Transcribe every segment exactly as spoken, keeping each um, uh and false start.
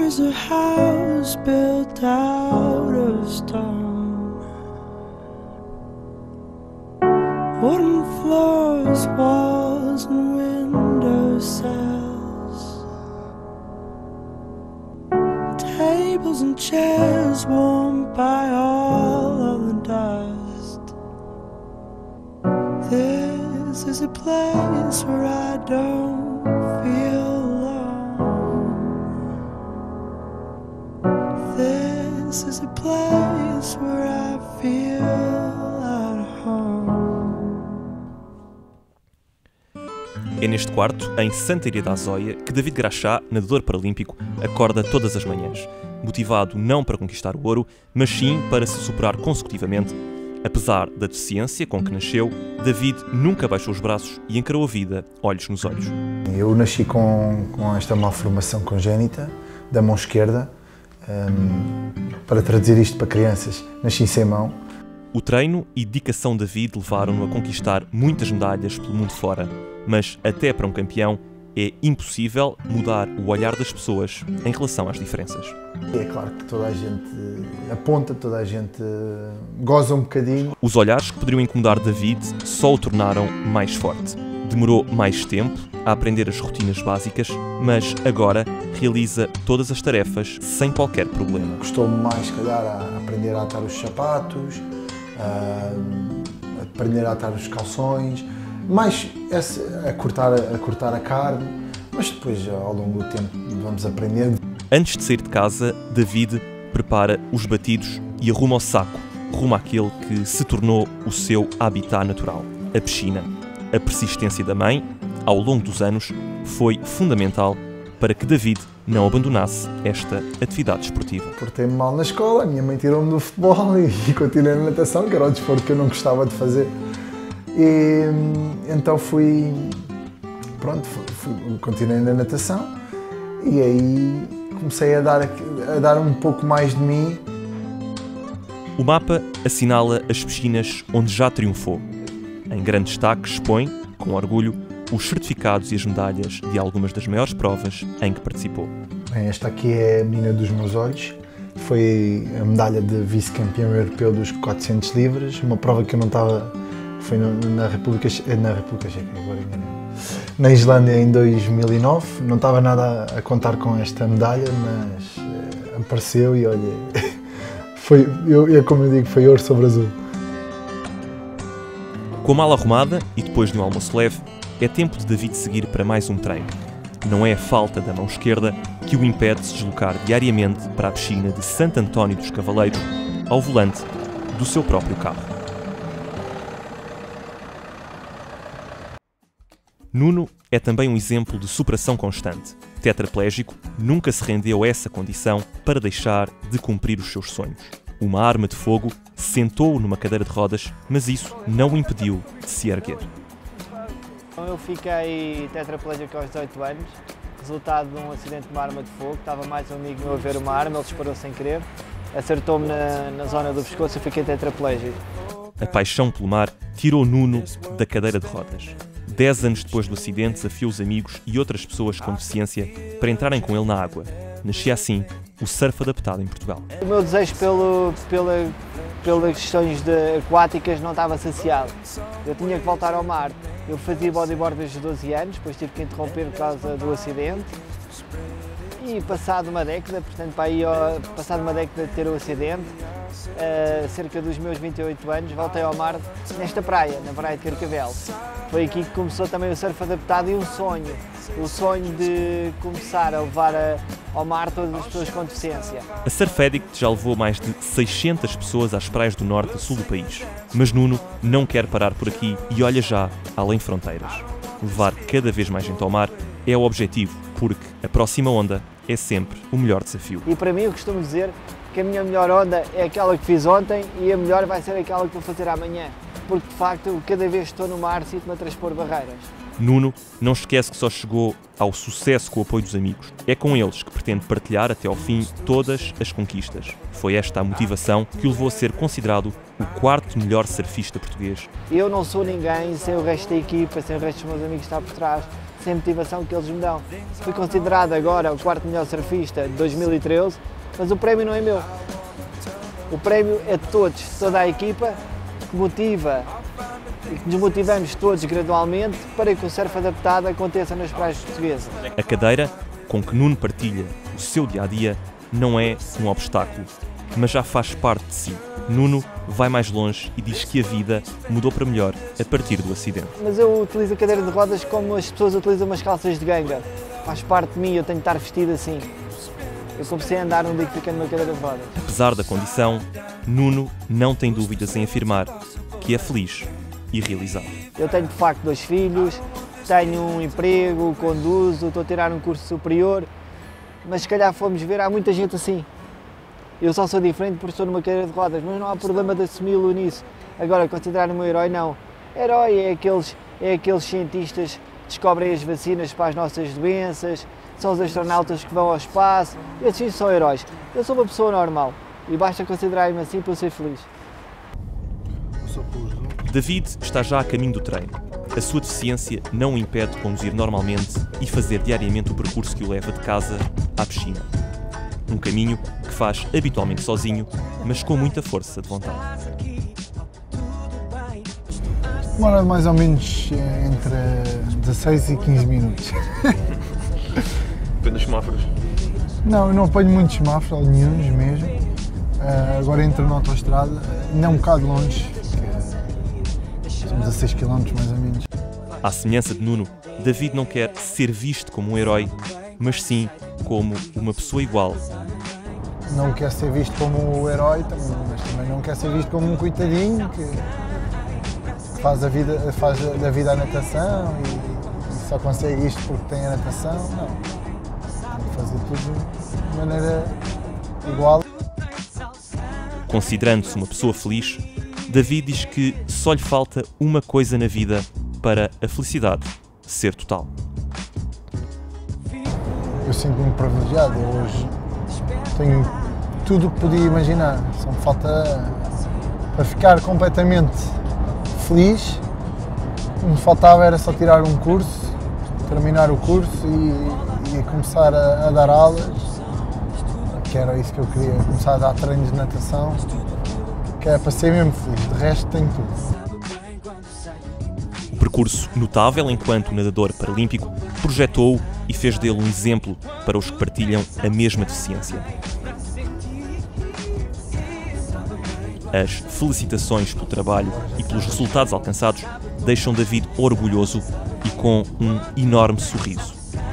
There's a house built out of stone, wooden floors, walls and window sills, tables and chairs warmed by all of the dust. This is a place where I don't feel alone. This is a place where I feel at home. É neste quarto, em Santa Iria da Azóia, que David Graxá, nadador paralímpico, acorda todas as manhãs, motivado não para conquistar o ouro, mas sim para se superar consecutivamente. Apesar da deficiência com que nasceu, David nunca baixou os braços e encarou a vida olhos nos olhos. Eu nasci com, com esta malformação congénita da mão esquerda. Um, para traduzir isto para crianças, nasci sem mão. O treino e dedicação de David levaram-no a conquistar muitas medalhas pelo mundo fora, mas até para um campeão é impossível mudar o olhar das pessoas em relação às diferenças. É claro que toda a gente aponta, toda a gente goza um bocadinho. Os olhares que poderiam incomodar David só o tornaram mais forte. Demorou mais tempo a aprender as rotinas básicas, mas agora realiza todas as tarefas sem qualquer problema. Gostou-me mais, se calhar, a aprender a atar os sapatos, a aprender a atar os calções, mais a cortar, a cortar a carne, mas depois, ao longo do tempo, vamos aprendendo. Antes de sair de casa, David prepara os batidos e arruma o saco, rumo àquele que se tornou o seu habitat natural, a piscina. A persistência da mãe, ao longo dos anos, foi fundamental para que David não abandonasse esta atividade esportiva. Portei-me mal na escola, a minha mãe tirou-me do futebol e, e continuei na natação, que era o desporto que eu não gostava de fazer. E então fui, pronto, fui, continuei na natação e aí comecei a dar, a dar um pouco mais de mim. O mapa assinala as piscinas onde já triunfou. Em grande destaque expõe, com orgulho, os certificados e as medalhas de algumas das maiores provas em que participou. Bem, esta aqui é a menina dos meus olhos. Foi a medalha de vice-campeão europeu dos quatrocentos livres, uma prova que eu não estava... Foi na República, na República Checa, agora enganei. Na Islândia em dois mil e nove. Não estava nada a contar com esta medalha, mas é, apareceu e olha, foi, eu, é como eu digo, foi ouro sobre azul. Com a mala arrumada e depois de um almoço leve, é tempo de David seguir para mais um treino. Não é a falta da mão esquerda que o impede de se deslocar diariamente para a piscina de Santo António dos Cavaleiros, ao volante do seu próprio carro. Nuno é também um exemplo de superação constante. Tetraplégico, nunca se rendeu a essa condição para deixar de cumprir os seus sonhos. Uma arma de fogo sentou-o numa cadeira de rodas, mas isso não o impediu de se erguer. Eu fiquei tetraplégico aos dezoito anos, resultado de um acidente de uma arma de fogo. Estava mais um amigo meu a ver uma arma, ele disparou sem querer, acertou-me na, na zona do pescoço e fiquei tetraplégico. A paixão pelo mar tirou Nuno da cadeira de rodas. Dez anos depois do acidente, desafiou os amigos e outras pessoas com deficiência para entrarem com ele na água. Nascia assim o surf adaptado em Portugal. O meu desejo pelo, pela, pelas questões de aquáticas não estava saciado. Eu tinha que voltar ao mar. Eu fazia bodyboard desde os doze anos, depois tive que interromper por causa do acidente. E passado uma década, portanto, para aí, passado uma década de ter o acidente, uh, cerca dos meus vinte e oito anos, voltei ao mar nesta praia, na praia de Carcavel. Foi aqui que começou também o surf adaptado e um sonho, o sonho de começar a levar a, ao mar todas as pessoas com deficiência. A Surf Addict já levou mais de seiscentas pessoas às praias do norte e sul do país. Mas Nuno não quer parar por aqui e olha já além fronteiras. Levar cada vez mais gente ao mar é o objetivo, porque a próxima onda é sempre o melhor desafio. E para mim eu costumo dizer que a minha melhor onda é aquela que fiz ontem e a melhor vai ser aquela que vou fazer amanhã. Porque de facto, cada vez que estou no mar, sinto-me a transpor barreiras. Nuno não esquece que só chegou ao sucesso com o apoio dos amigos. É com eles que pretende partilhar até ao fim todas as conquistas. Foi esta a motivação que o levou a ser considerado o quarto melhor surfista português. Eu não sou ninguém sem o resto da equipa, sem o resto dos meus amigos que está por trás. sem motivação que eles me dão. Fui considerado agora o quarto melhor surfista de dois mil e treze, mas o prémio não é meu. O prémio é de todos, de toda a equipa, que motiva e que nos motivamos todos gradualmente para que o surf adaptado aconteça nas praias portuguesas. A cadeira com que Nuno partilha o seu dia-a-dia não é um obstáculo, mas já faz parte de si. Nuno vai mais longe e diz que a vida mudou para melhor a partir do acidente. Mas eu utilizo a cadeira de rodas como as pessoas utilizam umas calças de ganga. Faz parte de mim, eu tenho que estar vestido assim. Eu comecei a andar no dia que fiquei numa cadeira de rodas. Apesar da condição, Nuno não tem dúvidas em afirmar que é feliz e realizado. Eu tenho de facto dois filhos, tenho um emprego, conduzo, estou a tirar um curso superior, mas se calhar fomos ver, há muita gente assim. Eu só sou diferente porque estou numa cadeira de rodas, mas não há problema de assumi-lo nisso. Agora, considerar-me um herói, não. Herói é aqueles, é aqueles cientistas que descobrem as vacinas para as nossas doenças, são os astronautas que vão ao espaço, esses sim são heróis. Eu sou uma pessoa normal e basta considerar-me assim para eu ser feliz. David está já a caminho do treino. A sua deficiência não o impede de conduzir normalmente e fazer diariamente o percurso que o leva de casa à piscina. Um caminho que faz habitualmente sozinho, mas com muita força de vontade. Demora mais ou menos entre dezasseis e quinze minutos. Depende dos semáforos? Não, eu não apanho muitos semáforos, nenhuns mesmo. Uh, agora entro na autoestrada, ainda é um bocado longe, são dezasseis quilómetros mais ou menos. À semelhança de Nuno, David não quer ser visto como um herói, mas sim como uma pessoa igual. Não quer ser visto como um herói, mas também não quer ser visto como um coitadinho que faz, a vida, faz da vida a natação e, e só consegue isto porque tem a natação. Não, tem que fazer tudo de maneira igual. Considerando-se uma pessoa feliz, David diz que só lhe falta uma coisa na vida para a felicidade ser total. Eu sinto-me privilegiado. Eu hoje tenho tudo o que podia imaginar. Só me falta, para ficar completamente feliz, o que me faltava era só tirar um curso, terminar o curso e, e começar a, a dar aulas, que era isso que eu queria, começar a dar treinos de natação, que é para ser mesmo feliz. De resto tenho tudo. O percurso notável enquanto nadador paralímpico projetou-o e fez dele um exemplo para os que partilham a mesma deficiência. As felicitações pelo trabalho e pelos resultados alcançados deixam David orgulhoso e com um enorme sorriso.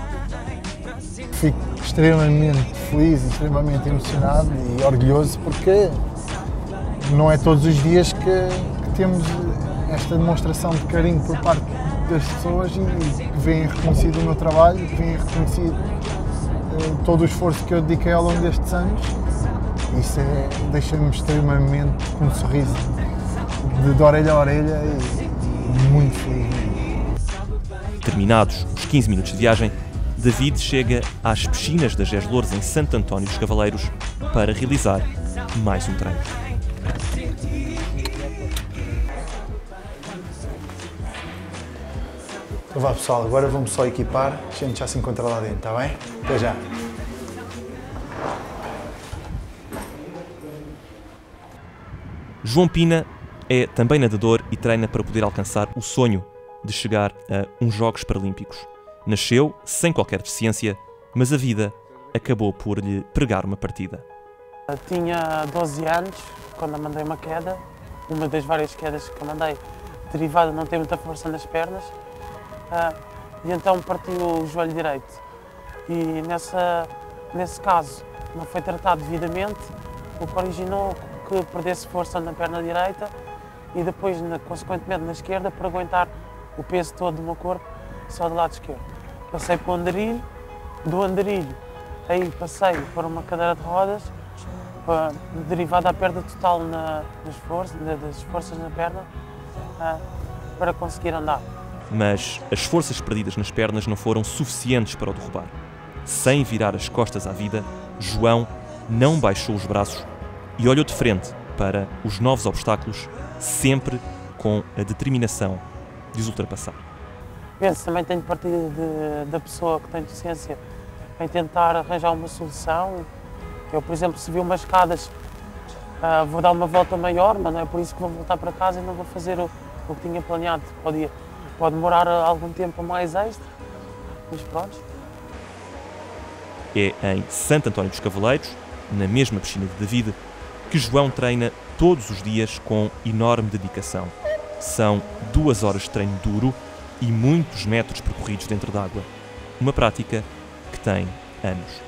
Fico extremamente feliz e extremamente emocionado e orgulhoso porque não é todos os dias que, que temos esta demonstração de carinho por parte das pessoas e que veem reconhecido o meu trabalho, que veem reconhecido eh, todo o esforço que eu dediquei ao longo destes anos. Isso é, deixa-me extremamente com um sorriso de, de orelha a orelha e muito feliz. Terminados os quinze minutos de viagem, David chega às piscinas da Gés Loures em Santo António dos Cavaleiros para realizar mais um treino. Então vá pessoal, agora vamos só equipar, a gente já se encontra lá dentro, está bem? Até já! João Pina é também nadador e treina para poder alcançar o sonho de chegar a uns Jogos Paralímpicos. Nasceu sem qualquer deficiência, mas a vida acabou por lhe pregar uma partida. Eu tinha doze anos quando eu mandei uma queda, uma das várias quedas que eu mandei, derivada de não ter muita força nas pernas, e então partiu o joelho direito. E nessa, nesse caso não foi tratado devidamente, o que originou que perdesse força na perna direita e depois, na, consequentemente, na esquerda, para aguentar o peso todo do meu corpo só do lado esquerdo. Passei para o andarilho, do andarilho aí passei para uma cadeira de rodas, para, derivada à perda total na, nas forças, das forças na perna, para conseguir andar. Mas as forças perdidas nas pernas não foram suficientes para o derrubar. Sem virar as costas à vida, João não baixou os braços e olhou de frente para os novos obstáculos, sempre com a determinação de os ultrapassar. penso também tenho partido de, da pessoa que tem deficiência em tentar arranjar uma solução. Eu, por exemplo, se vi umas escadas, uh, vou dar uma volta maior, mas não é por isso que vou voltar para casa e não vou fazer o, o que tinha planeado. Pode, pode demorar algum tempo a mais extra, mas pronto. É em Santo António dos Cavaleiros, na mesma piscina de David, que João treina todos os dias com enorme dedicação. São duas horas de treino duro e muitos metros percorridos dentro d'água. Uma prática que tem anos.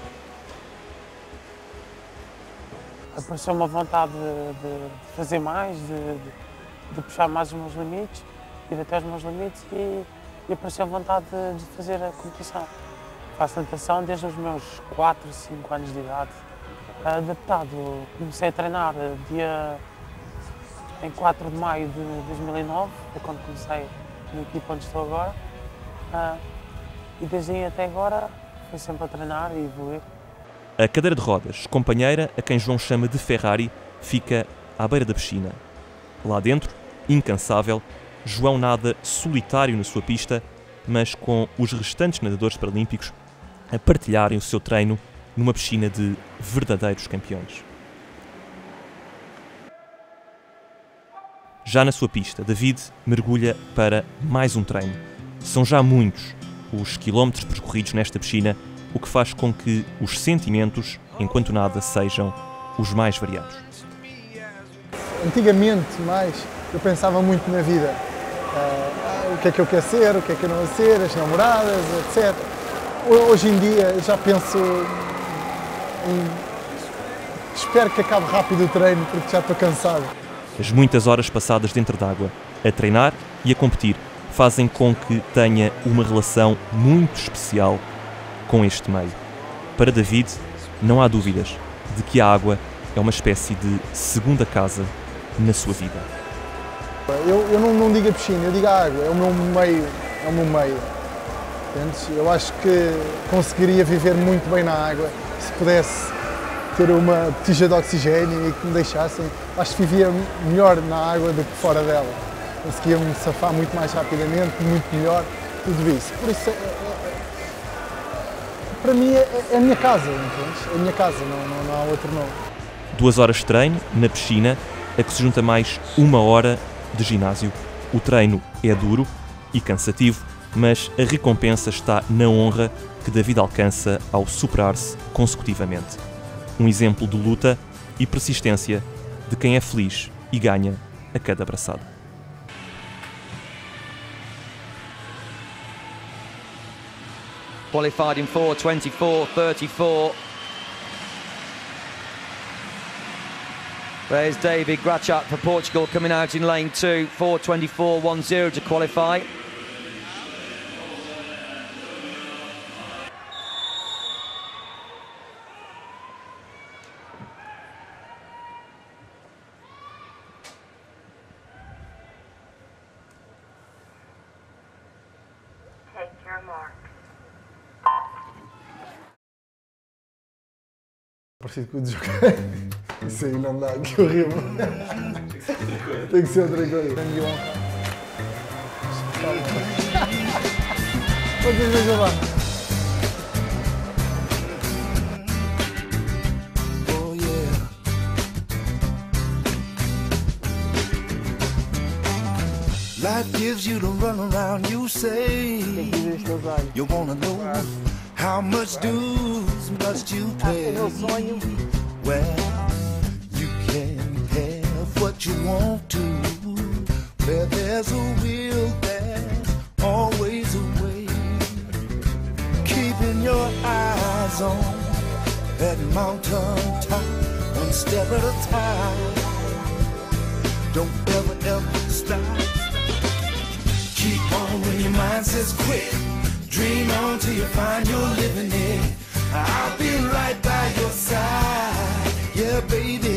Apareceu uma vontade de, de fazer mais, de, de, de puxar mais os meus limites, ir até os meus limites e, e apareceu a vontade de, de fazer a competição. Faço natação desde os meus quatro, cinco anos de idade. Adaptado, comecei a treinar dia em quatro de maio de dois mil e nove, foi quando comecei na equipa onde estou agora. E desde aí até agora fui sempre a treinar e evoluir. A cadeira de rodas, companheira, a quem João chama de Ferrari, fica à beira da piscina. Lá dentro, incansável, João nada solitário na sua pista, mas com os restantes nadadores paralímpicos a partilharem o seu treino numa piscina de verdadeiros campeões. Já na sua pista, David mergulha para mais um treino. São já muitos os quilómetros percorridos nesta piscina, o que faz com que os sentimentos, enquanto nada, sejam os mais variados. Antigamente, mais, eu pensava muito na vida. Uh, o que é que eu quero ser, o que é que eu não quero ser, as namoradas, etcétera. Hoje em dia já penso em... Espero que acabe rápido o treino, porque já estou cansado. As muitas horas passadas dentro d'água, a treinar e a competir, fazem com que tenha uma relação muito especial com este meio. Para David, não há dúvidas de que a água é uma espécie de segunda casa na sua vida. Eu, eu não, não digo a piscina, eu digo a água, é o meu meio, é o meu meio. Entendes? Eu acho que conseguiria viver muito bem na água se pudesse ter uma botija de oxigênio e que me deixassem. Acho que vivia melhor na água do que fora dela. Conseguia-me safar muito mais rapidamente, muito melhor, tudo isso. Por isso, é, é, para mim, é, é a minha casa, entendes? É a minha casa, não, não, não há outro nome. Duas horas de treino, na piscina, a que se junta mais uma hora de ginásio. O treino é duro e cansativo, mas a recompensa está na honra que David alcança ao superar-se consecutivamente. Um exemplo de luta e persistência de quem é feliz e ganha a cada braçada. Qualified in four twenty-four thirty-four. There's David Grachak for Portugal coming out in lane two, four twenty-four ten to qualify. Take your mark. Parecido com o de jogar. Isso aí não dá, que horrível. Tem que ser outra coisa. Grande honra. Vocês vejam lá. Oh yeah. Life gives you to run around, you say. Tem que ver os teus olhos. You wanna know how much dues must you É pay? meu sonho. Well, you can have what you want to. Where there's a will, there's always a way. Keeping your eyes on that mountain top, one step at a time. Don't ever, ever stop. Keep on when your mind says quit. Dream on till you find you're living it. I'll be right by your side. Yeah, baby.